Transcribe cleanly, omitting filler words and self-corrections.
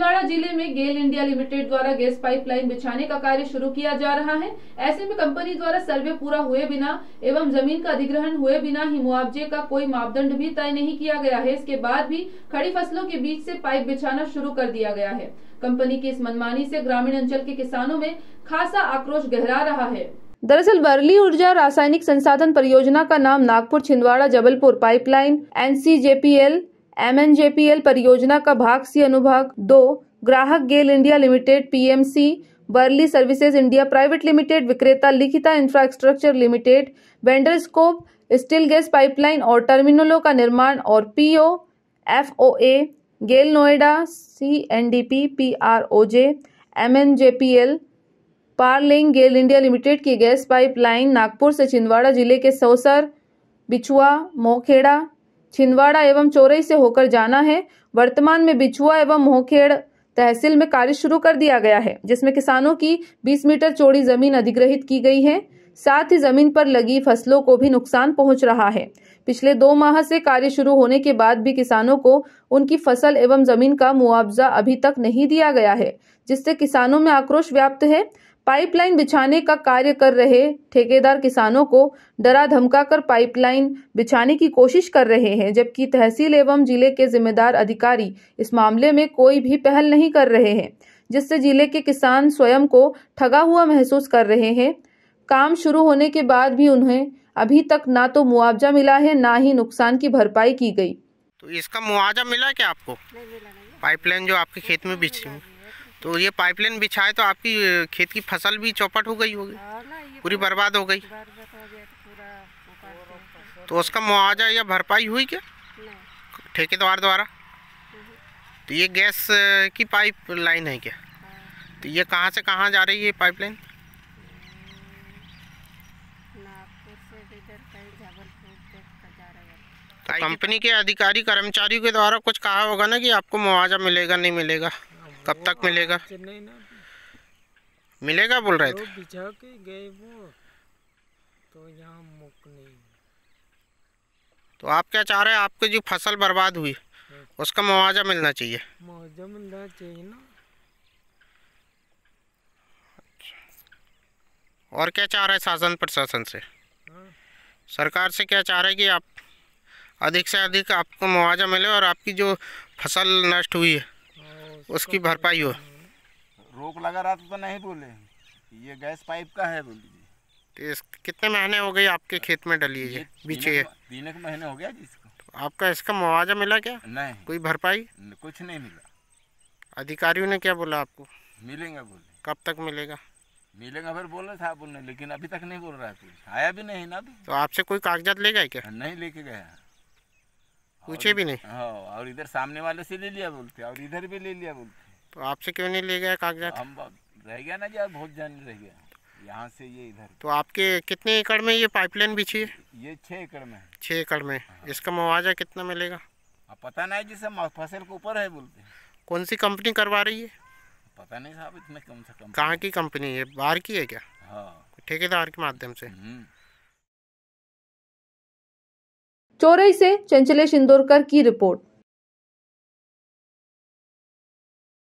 छिंदवाड़ा जिले में GAIL India Limited द्वारा गैस पाइपलाइन बिछाने का कार्य शुरू किया जा रहा है। ऐसे में कंपनी द्वारा सर्वे पूरा हुए बिना एवं जमीन का अधिग्रहण हुए बिना ही मुआवजे का कोई मापदंड भी तय नहीं किया गया है। इसके बाद भी खड़ी फसलों के बीच से पाइप बिछाना शुरू कर दिया गया है। कंपनी की इस मनमानी से ग्रामीण अंचल के किसानों में खासा आक्रोश गहरा रहा है। दरअसल वर्ली ऊर्जा रासायनिक संसाधन परियोजना का नाम Nagpur Chhindwara Jabalpur pipeline NCJPL MNJPL परियोजना का भाग सी अनुभाग 2 ग्राहक GAIL India Limited PMC Worley Services India Private Limited विक्रेता Likhitha Infrastructure Limited vendor scope steel gas pipeline और टर्मिनलों का निर्माण और PO FOA GAIL Noida CNDP PROJ MNJPL पारलिंग गेल इंडिया लिमिटेड की गैस पाइपलाइन नागपुर से छिंदवाड़ा जिले के सौसर बिछुआ मोहखेड़ा छिंदवाड़ा एवं चोरई से होकर जाना है। वर्तमान में बिछुआ एवं मोहखेड़ तहसील में कार्य शुरू कर दिया गया है, जिसमें किसानों की 20 मीटर चौड़ी जमीन अधिग्रहित की गई है। साथ ही जमीन पर लगी फसलों को भी नुकसान पहुंच रहा है। पिछले 2 माह से कार्य शुरू होने के बाद भी किसानों को उनकी फसल एवं जमीन का मुआवजा अभी तक नहीं दिया गया है, जिससे किसानों में आक्रोश व्याप्त है। पाइपलाइन बिछाने का कार्य कर रहे ठेकेदार किसानों को डरा धमकाकर पाइपलाइन बिछाने की कोशिश कर रहे हैं, जबकि तहसील एवं जिले के जिम्मेदार अधिकारी इस मामले में कोई भी पहल नहीं कर रहे हैं, जिससे जिले के किसान स्वयं को ठगा हुआ महसूस कर रहे हैं। काम शुरू होने के बाद भी उन्हें अभी तक ना तो मुआवजा मिला है, ना ही नुकसान की भरपाई की गई। तो इसका मुआवजा मिला क्या आपको? नहीं मिला नहीं। पाइपलाइन जो आपके खेत में बिछी हुई, तो ये पाइपलाइन बिछाए तो आपकी खेत की फसल भी चौपट हो गई होगी, पूरी बर्बाद हो गई। तो उसका मुआवजा या भरपाई हुई क्या ठेकेदार द्वारा? तो ये गैस की पाइप लाइन है क्या? तो ये कहाँ से कहाँ जा रही है पाइपलाइन? तो कंपनी के अधिकारी कर्मचारियों के द्वारा कुछ कहा होगा ना कि आपको मुआवजा मिलेगा नहीं मिलेगा, कब तक मिलेगा? मिलेगा बोल रहे थे। बिछा के गए वो तो यहाँ मुक नहीं। तो आप क्या चाह रहे हैं? आपकी जो फसल बर्बाद हुई उसका मुआवजा मिलना चाहिए। मुआवजा मिलना चाहिए ना। और क्या चाह रहे हैं शासन प्रशासन से? सरकार से क्या चाह रहे हैं कि आप अधिक से अधिक आपको मुआवजा मिले और आपकी जो फसल नष्ट हुई है उसकी भरपाई हो। रोक लगा रहा तो नहीं बोले ये गैस पाइप का है बोल दीजिए। तो कितने महीने हो गए आपके खेत में डली है बीचे? 3 महीने हो गया जिसको। तो आपका इसका मुआवजा मिला क्या? नहीं, कोई भरपाई कुछ नहीं मिला। अधिकारियों ने क्या बोला आपको? मिलेगा बोले। कब तक मिलेगा? मिलेगा फिर बोल रहे था बोलने, लेकिन अभी तक नहीं बोल रहा है, कुछ आया भी नहीं ना अभी। तो आपसे कोई कागजात ले गए क्या? नहीं लेके गया, पूछे भी नहीं। हाँ, और इधर सामने वाले से ले लिया बोलते और इधर भी ले लिया बोलते। तो आपसे क्यों नहीं ले गया कागजात? हम रह गया ना यार, बहुत जान रह गया यहाँ से ये इधर। तो आपके कितने एकड़ में ये पाइपलाइन बिछी है? ये 6 एकड़ में। 6 एकड़ में। इसका मुआवजा कितना मिलेगा? अब पता नहीं, जिससे फसल के ऊपर है बोलते। कौन सी कंपनी करवा रही है? पता नहीं साहब, इतने कौन सा कंपनी। कहाँ की कंपनी है? बाहर की है क्या? हाँ, ठेकेदार के माध्यम से। चोरई से चंचलेश इंदौरकर की रिपोर्ट।